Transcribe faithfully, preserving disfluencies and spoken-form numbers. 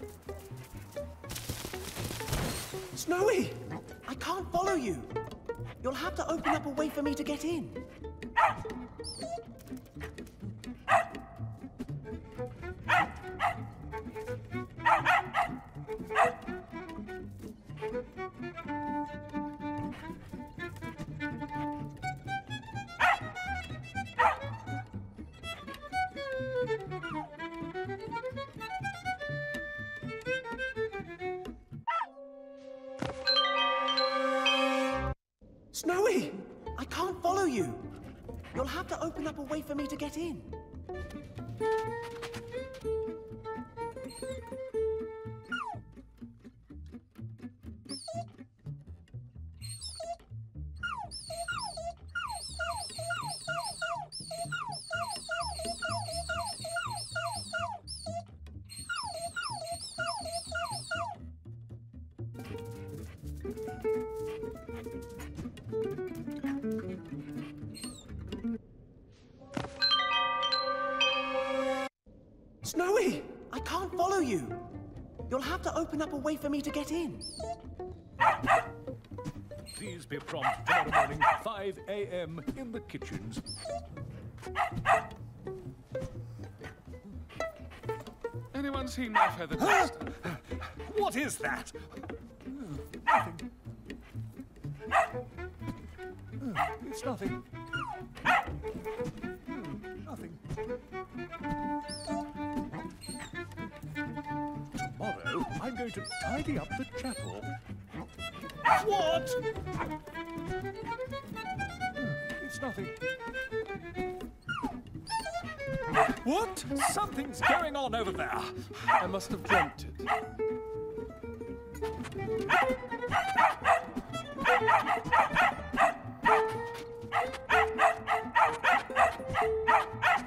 Snowy! I can't follow you. You'll have to open up a way for me to get in. Snowy! I can't follow you. You'll have to open up a way for me to get in. Snowy! I can't follow you. You'll have to open up a way for me to get in. Please be prompt tomorrow morning, five A M in the kitchens. Anyone seen my feather duster? What is that? Oh, nothing. Oh, it's nothing. Oh, nothing. Tomorrow, I'm going to tidy up the chapel. What? It's nothing. What? Something's going on over there. I must have dreamt it.